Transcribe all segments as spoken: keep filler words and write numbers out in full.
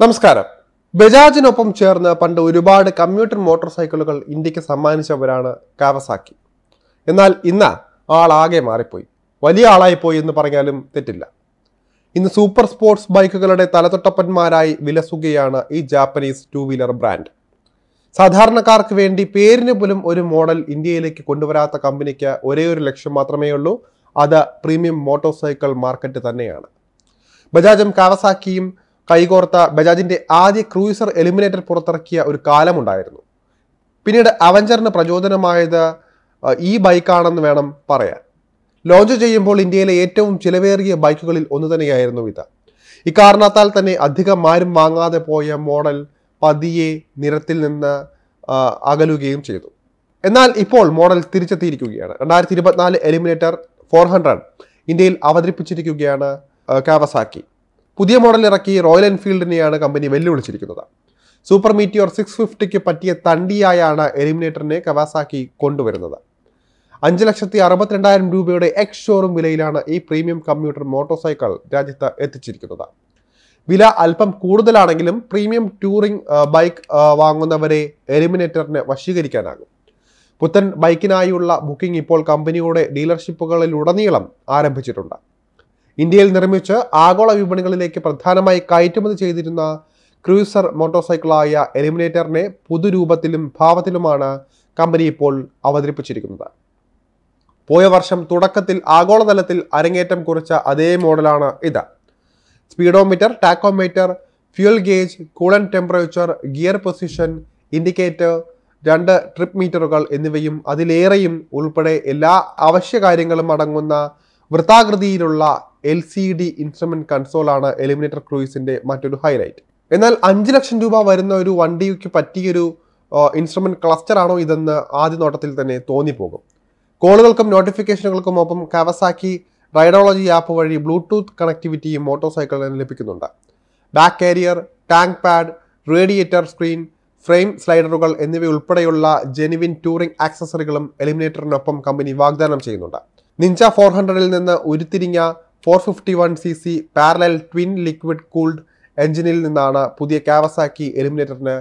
നമസ്കാരം. ബജാജിനൊപ്പം ചേർന്ന് പണ്ട് ഒരുപാട് കമ്മ്യൂട്ടർ മോട്ടോർ സൈക്കിളുകൾ ഇന്ത്യക്ക് സമ്മാനിച്ചവരാണ് കാവസാക്കി. എന്നാൽ ഇന്ന് ആളാകെ മാറിപ്പോയി, വലിയ ആളായിപ്പോയി എന്ന് പറഞ്ഞാലും തെറ്റില്ല. ഇന്ന് സൂപ്പർ സ്പോർട്സ് ബൈക്കുകളുടെ തലതൊട്ടപ്പന്മാരായി വിലസുകയാണ് ഈ ജാപ്പനീസ് ടൂ വീലർ ബ്രാൻഡ്. സാധാരണക്കാർക്ക് വേണ്ടി പേരിന് പോലും ഒരു മോഡൽ ഇന്ത്യയിലേക്ക് കൊണ്ടുവരാത്ത കമ്പനിക്ക് ഒരേ ഒരു ലക്ഷ്യം മാത്രമേ ഉള്ളൂ, അത് പ്രീമിയം മോട്ടോർ സൈക്കിൾ മാർക്കറ്റ് തന്നെയാണ്. ബജാജും കാവസാക്കിയും കൈകോർത്ത ബജാജിന്റെ ആദ്യ ക്രൂയിസർ എലിമിനേറ്റർ പുറത്തിറക്കിയ ഒരു കാലമുണ്ടായിരുന്നു. പിന്നീട് അവഞ്ചറിന് പ്രചോദനമായത് ഈ ബൈക്കാണെന്ന് വേണം പറയാൻ. ലോഞ്ച് ചെയ്യുമ്പോൾ ഇന്ത്യയിലെ ഏറ്റവും ചിലവേറിയ ബൈക്കുകളിൽ ഒന്ന് തന്നെയായിരുന്നു ഇത്. ഇക്കാരണത്താൽ തന്നെ അധികം ആരും വാങ്ങാതെ പോയ മോഡൽ പതിയെ നിരത്തിൽ നിന്ന് അകലുകയും ചെയ്തു. എന്നാൽ ഇപ്പോൾ മോഡൽ തിരിച്ചെത്തിയിരിക്കുകയാണ്. രണ്ടായിരത്തി ഇരുപത്തിനാല് എലിമിനേറ്റർ ഫോർ ഹൺഡ്രഡ് ഇന്ത്യയിൽ അവതരിപ്പിച്ചിരിക്കുകയാണ് കാവസാക്കി. പുതിയ മോഡൽ ഇറക്കി റോയൽ എൻഫീൽഡിനെയാണ് കമ്പനി വെല്ലുവിളിച്ചിരിക്കുന്നത്. സൂപ്പർ മീറ്റിയോർ സിക്സ് ഫിഫ്റ്റിക്ക് പറ്റിയ തണ്ടിയായാണ് എലിമിനേറ്ററിനെ കവാസാക്കി കൊണ്ടുവരുന്നത്. അഞ്ച് ലക്ഷത്തി അറുപത്തിരണ്ടായിരം രൂപയുടെ എക്സ് ഷോറൂം വിലയിലാണ് ഈ പ്രീമിയം കമ്മ്യൂട്ടർ മോട്ടോർ സൈക്കിൾ രാജ്യത്ത് എത്തിച്ചിരിക്കുന്നത്. വില അല്പം കൂടുതലാണെങ്കിലും പ്രീമിയം ടൂറിംഗ് ബൈക്ക് വാങ്ങുന്നവരെ എലിമിനേറ്ററിനെ വശീകരിക്കാനാകും. പുത്തൻ ബൈക്കിനായുള്ള ബുക്കിംഗ് ഇപ്പോൾ കമ്പനിയുടെ ഡീലർഷിപ്പുകളിലുടനീളം ആരംഭിച്ചിട്ടുണ്ട്. ഇന്ത്യയിൽ നിർമ്മിച്ച് ആഗോള വിപണികളിലേക്ക് പ്രധാനമായി കയറ്റുമതി ചെയ്തിരുന്ന ക്രൂയിസർ മോട്ടോർ സൈക്കിളായ എലിമിനേറ്ററിനെ പുതുരൂപത്തിലും ഭാവത്തിലുമാണ് കമ്പനി ഇപ്പോൾ അവതരിപ്പിച്ചിരിക്കുന്നത്. പോയ വർഷം തുടക്കത്തിൽ ആഗോളതലത്തിൽ അരങ്ങേറ്റം കുറിച്ച അതേ മോഡലാണ് ഇത്. Speedometer, tachometer, fuel gauge, coolant temperature, gear position indicator, രണ്ട് ട്രിപ്പ് മീറ്ററുകൾ എന്നിവയും അതിലേറെയും ഉൾപ്പെടെ എല്ലാ അവശ്യ കാര്യങ്ങളും അടങ്ങുന്ന വൃത്താകൃതിയിലുള്ള എൽ സി ഡി ഇൻസ്ട്രുമെന്റ് കൺസോളാണ് എലിമിനേറ്റർ ക്രൂയിസിന്റെ മറ്റൊരു ഹൈലൈറ്റ്. എന്നാൽ അഞ്ച് ലക്ഷം രൂപ വരുന്ന ഒരു വണ്ടിക്ക് പറ്റിയൊരു ഇൻസ്ട്രുമെന്റ് ക്ലസ്റ്റർ ആണോ ഇതെന്ന് ആദ്യ നോട്ടത്തിൽ തന്നെ തോന്നിപ്പോകും. കോളുകൾക്കും നോട്ടിഫിക്കേഷനുകൾക്കും ഒപ്പം കാവസാക്കി റൈഡോളജി ആപ്പ് വഴി ബ്ലൂടൂത്ത് കണക്ടിവിറ്റിയും മോട്ടോർ സൈക്കിളിന് ലഭിക്കുന്നുണ്ട്. Back carrier, tank pad, radiator screen, frame സ്ലൈഡറുകൾ എന്നിവയുൾപ്പെടെയുള്ള ജെനുവിൻ ടൂറിംഗ് ആക്സസറികളും എലിമിനേറ്ററിനൊപ്പം കമ്പനി വാഗ്ദാനം ചെയ്യുന്നുണ്ട്. നിഞ്ച ഫോർ ഹൺഡ്രഡിൽ നിന്ന് ഉരുത്തിരിഞ്ഞ four fifty one C C parallel twin liquid cooled എഞ്ചിനിൽ നിന്നാണ് പുതിയ കാവസാക്കി എലിമിനേറ്ററിന്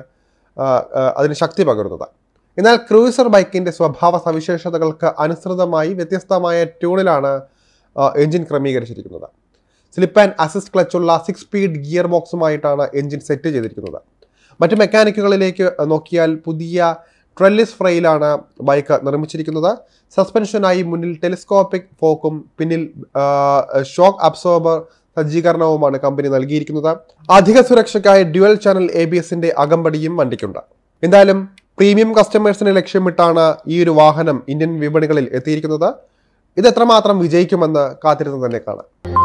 അതിന് ശക്തി പകരുന്നത്. എന്നാൽ ക്രൂയിസർ ബൈക്കിന്റെ സ്വഭാവ സവിശേഷതകൾക്ക് അനുസൃതമായി വ്യത്യസ്തമായ ട്യൂണിലാണ് എഞ്ചിൻ ക്രമീകരിച്ചിരിക്കുന്നത്. സ്ലിപ്പ് ആൻഡ് അസിസ്റ്റ് ക്ലച്ചുള്ള സിക്സ് സ്പീഡ് ഗിയർ ബോക്സുമായിട്ടാണ് എഞ്ചിൻ സെറ്റ് ചെയ്തിരിക്കുന്നത്. മറ്റ് മെക്കാനിക്കുകളിലേക്ക് നോക്കിയാൽ പുതിയ ട്രെല്ലിസ് ഫ്രെയിലാണ് ബൈക്ക് നിർമ്മിച്ചിരിക്കുന്നത്. സസ്പെൻഷനായി മുന്നിൽ ടെലിസ്കോപ്പിക് ഫോക്കും പിന്നിൽ ഷോക്ക് അബ്സോർബർ സജ്ജീകരണവുമാണ് കമ്പനി നൽകിയിരിക്കുന്നത്. അധിക സുരക്ഷയ്ക്കായി ഡ്യുവൽ ചാനൽ എ ബി എസിന്റെ അകമ്പടിയും വണ്ടിക്കുണ്ട്. എന്തായാലും പ്രീമിയം കസ്റ്റമേഴ്സിനെ ലക്ഷ്യമിട്ടാണ് ഈ ഒരു വാഹനം ഇന്ത്യൻ വിപണികളിൽ എത്തിയിരിക്കുന്നത്. ഇത് എത്രമാത്രം വിജയിക്കുമെന്ന് കാത്തിരുന്ന് തന്നെ കാണാം.